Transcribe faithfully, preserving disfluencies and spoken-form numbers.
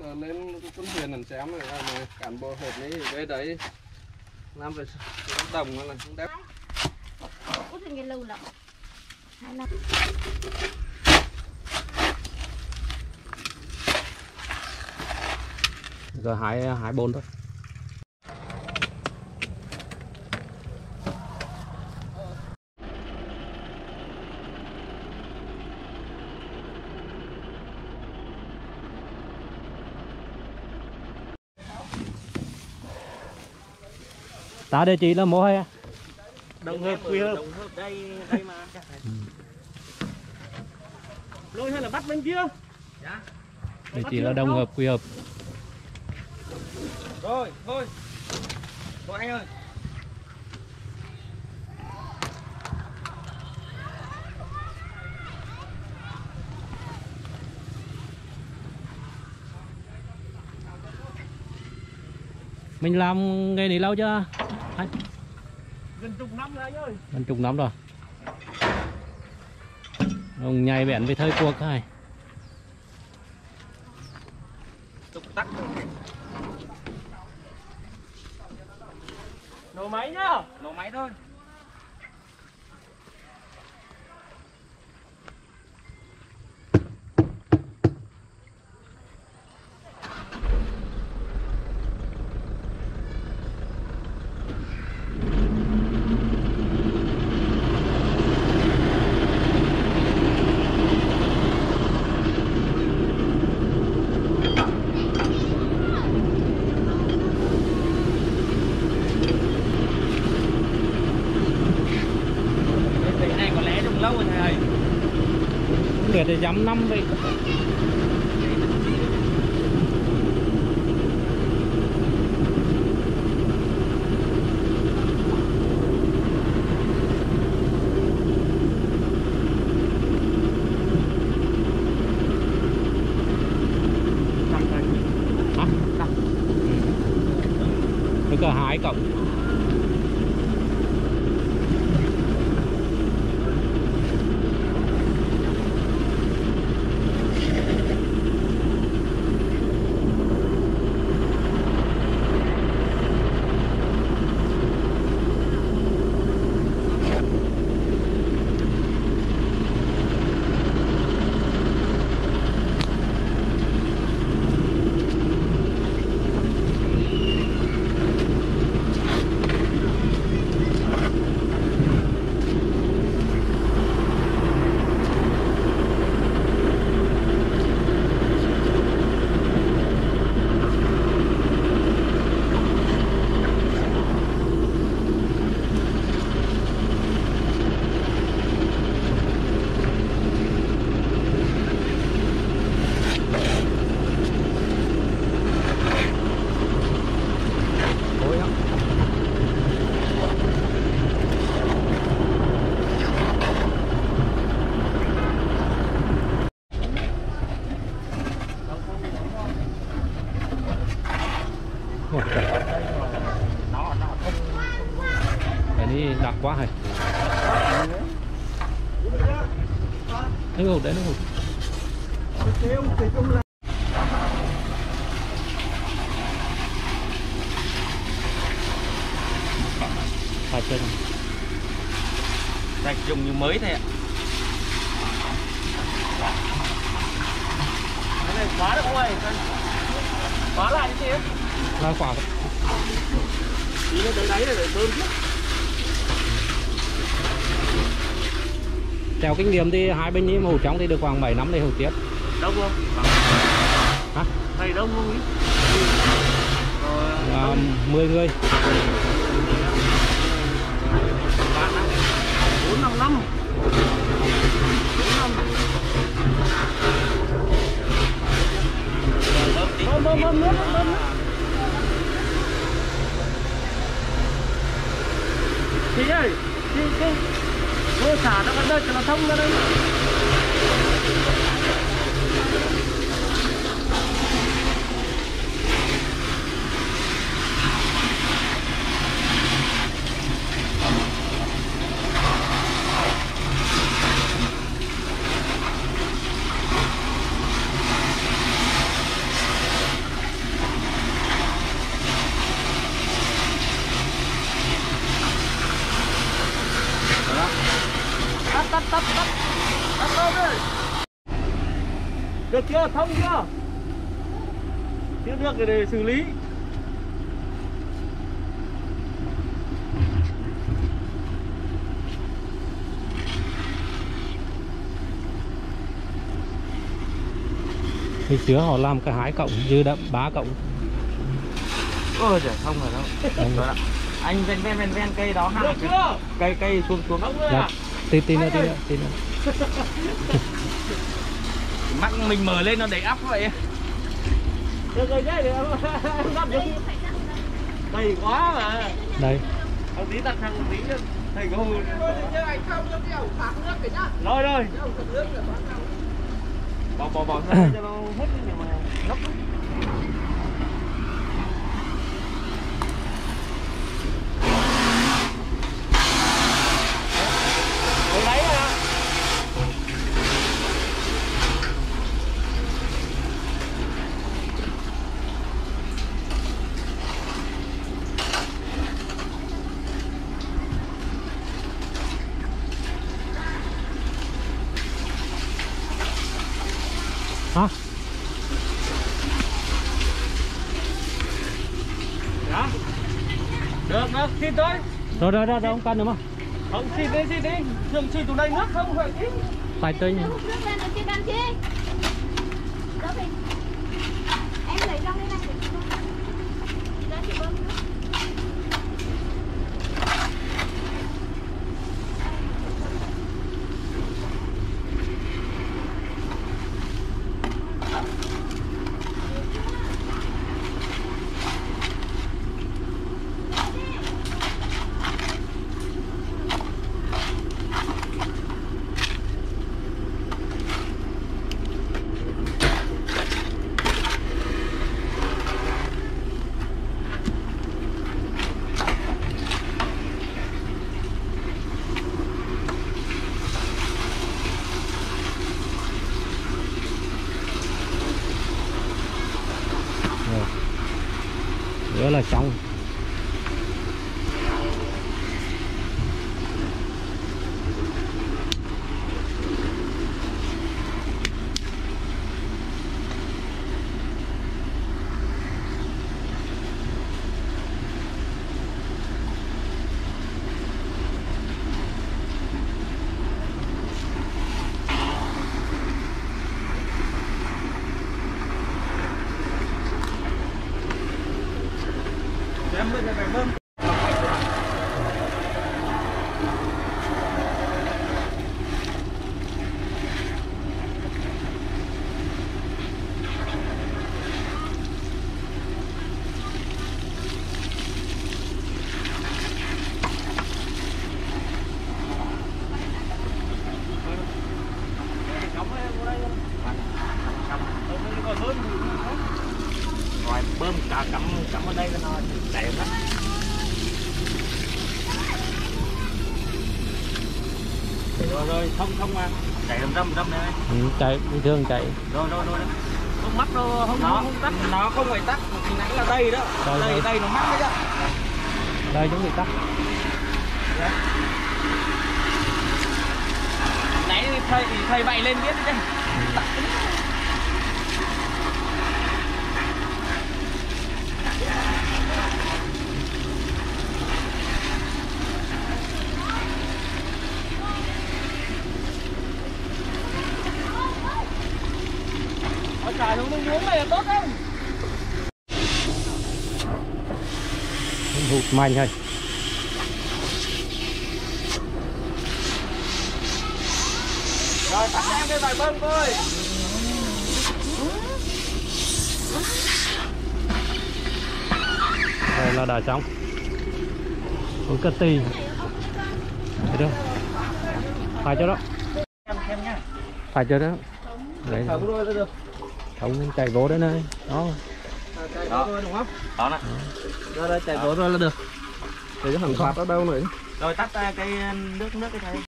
lên quân huyền làm chém rồi mà cán bộ hợp này về đấy làm về đồng là cũng đẹp. Út thì lâu lắm. Hai năm. Giờ hái hái bồn thôi. Ta địa chỉ là mua hay à? Đồng hợp, quy hợp. Đồng hợp đây, đây mà. Lôi hay là bắt bên kia? Dạ. Địa chỉ là đồng hợp, quy hợp. Rồi, thôi. Thôi anh ơi. Mình làm nghề này lâu chưa anh? Gần chục năm rồi anh ơi. Gần chục năm rồi. Ông nhảy bén với thời cuộc này. Tục tắc. Nổ máy nhá. Nổ máy thôi. Để dám năm vậy. Được cả hai cộng. Cái này đặc quá hay. Nó hụt đấy, nó hụt. Phải chân. Sạch dùng như mới thế ạ. Cái này khóa được không ơi? Khóa lại như thế. Là quả. Tí nó tới đáy này để bơm trước. Theo kinh nghiệm thì hai bênนี้hụt trong thì được khoảng bảy năm để hụt tiếp. Đông không? Hả? Thầy đông không ý? À, mười người. bốn năm năm. bốn năm. Bơm bơm bơm nước bơm nước. Chị ơi, chị chị vô xả nó vẫn đây cho nó thông ra đây. Được chưa? Thông chưa? Thiếu nước để, để xử lý. Hồi xưa họ làm cái hai cổng, dư đã ba cổng. Ôi trời, không rồi đâu. Rồi ạ. Anh ven ven ven ven cây đó Được hàng chưa? cây cây xuống xuống. Thông rồi Dạ. à? Tin tin nữa, tin nữa, tin nữa. Mắt mình mở lên nó đầy ắp vậy. Được rồi nhé, để em lắp cho. Đầy quá mà. Đây. Ông tí đặt thằng tí nữa. Thầy có hồn. Rồi rồi. Bỏ bỏ bỏ ra cho nó hết đi mà nóc. Rồi lấy à. Hả? Đó. Được được, xin tới. Rồi rồi rồi, rồi không cần nữa mà. Không, xin đi, xin đi. Thường xin tụi này nước không phải ít. Phải tới nhỉ. Hút nước lên rồi chị cần chi? Đó thì em lấy trong đây này. Ra chị bơm nước. Nữa là xong. Em bây giờ phải bơm. Rồi bơm cả cắm cắm ở đây nó chạy lắm. Rồi rồi, thông thông mà. Chạy rầm rầm rầm này. Ừ, chạy bình thường chạy. Rồi rồi rồi. Không mắc đâu, không Nó không tắt. nó không phải tắt, thì nãy là đây đó. Đây, Đây đây. đây nó mắc đấy đó. Đây giống bị tắt. Nãy thầy thầy bày lên biết đấy. Ở trải xuống nước uống này là tốt không? Hụt mạnh thôi. Rồi tắt em cái bài bơm coi. Đây là đã xong. Có cất tì. Thấy đâu? Phải cho đó. Xem xem nhá. Phải cho đó. Đấy. Thấm rồi được. Không chạy vô đấy này. Đó. Chạy vô rồi đúng không? Đó nè. Ra đây chạy vô rồi là được. Để cho thằng thoát ở đâu nữa. Rồi tắt cái nước nước cái thầy.